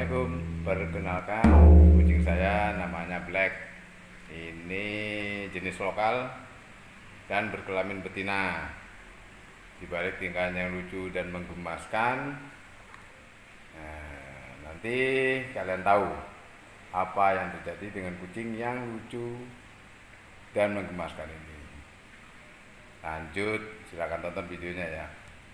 Assalamualaikum. Perkenalkan, kucing saya namanya Black. Ini jenis lokal dan berkelamin betina. Di balik tingkahnya yang lucu dan menggemaskan, nanti kalian tahu apa yang terjadi dengan kucing yang lucu dan menggemaskan ini. Lanjut, silakan tonton videonya ya.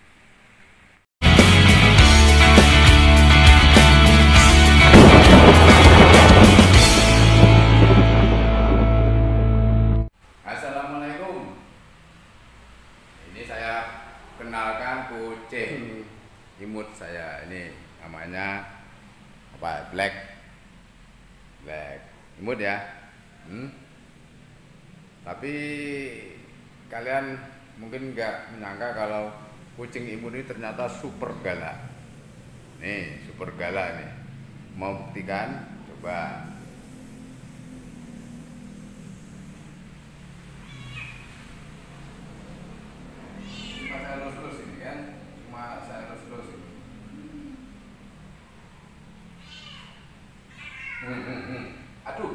Assalamualaikum. Ini saya kenalkan kucing imut saya. Ini namanya apa? Black. Imut ya. Tapi kalian mungkin nggak menyangka kalau kucing imut ini ternyata super galak. Nih, super galak nih. Mau buktikan? Coba. Saya lurus-lurus ini kan, cuma saya lurus-lurus ini. Aduh.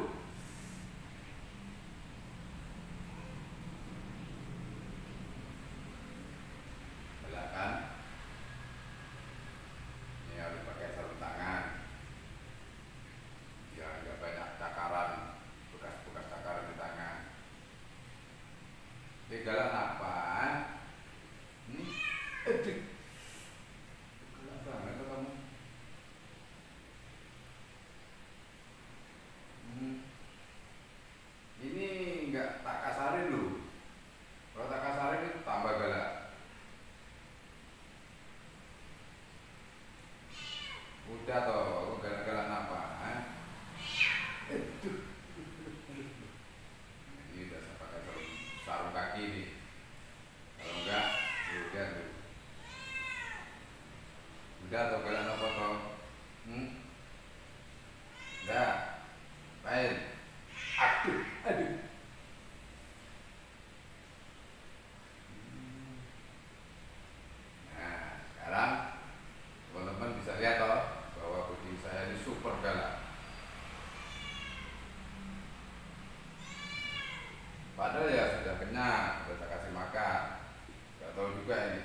Belakang. Ini harus pakai sarung tangan. Ya, agak banyak cakaran, bekas-bekas cakaran di tangan. Ini galak apa? Aduh. Galak banget tuh kamu. Ini enggak tak kasarin loh. Kalau tak kasarin itu tambah galak. Udah toh, aku galak-galak apa? Aduh. Ini udah saya pakai sarung kaki nih. Kalau enggak, udah tuh. Udah toh galak apa toh? Udah. Main. Aduh, aduh. Nah, sekarang teman-teman bisa lihat toh bahwa kucing saya ini super galak. Padahal ya sudah kenyang, sudah saya kasih makan. Gak tahu juga ini.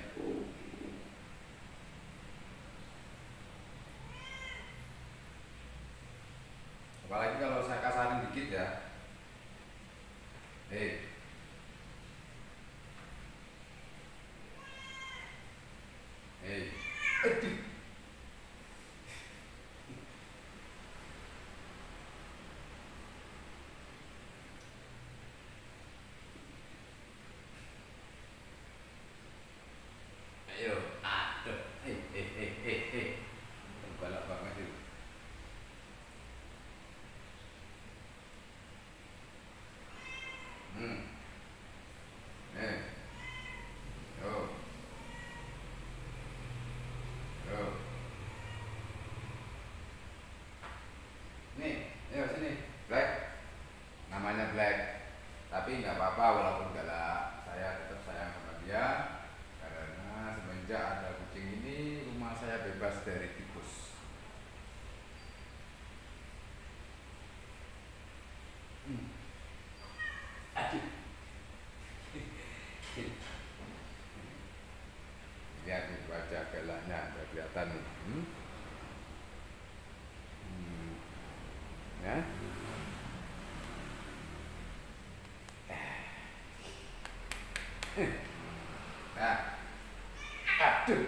Apalagi kalau saya kasarin dikit ya. Hei. Hei. Aduh. Ayo. Aduh. Galak banget itu. Yo. Yo. Nih, ayo sini. Black. Namanya Black. Tapi nggak apa-apa walaupun galak. Saya tetap sayang sama dia. Karena semenjak ada kucing ini, rumah saya bebas dari tikus. Aduh. Lihat nih wajah galaknya, udah kelihatan nih. Ya. Nah. Aduh.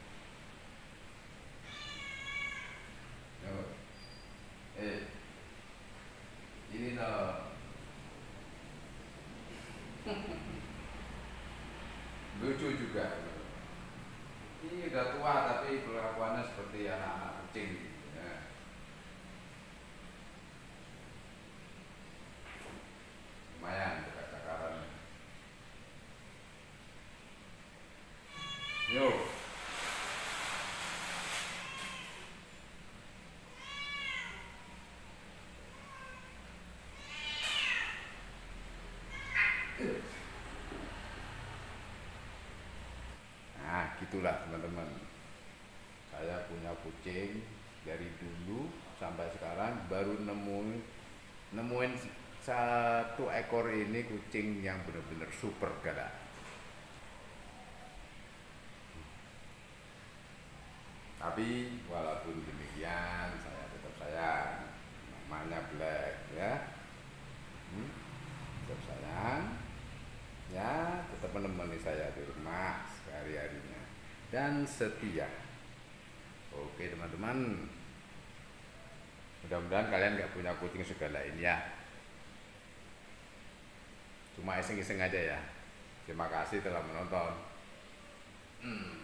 Yo. Ini loh. Lucu juga. Ini udah tua tapi kelakuannya seperti anak-anak kucing. Ya. Lumayan bekas cakaran. Yo. Nah, gitulah teman-teman. Saya punya kucing Dari dulu sampai sekarang baru nemuin satu ekor ini kucing yang benar-benar super galak. Tapi walaupun demikian saya tetap sayang, namanya Black ya. Tetap sayang, ya tetap menemani saya di rumah sehari-harinya dan setia. Oke teman-teman, mudah-mudahan kalian gak punya kucing segala ini ya. Cuma iseng-iseng aja ya. Terima kasih telah menonton.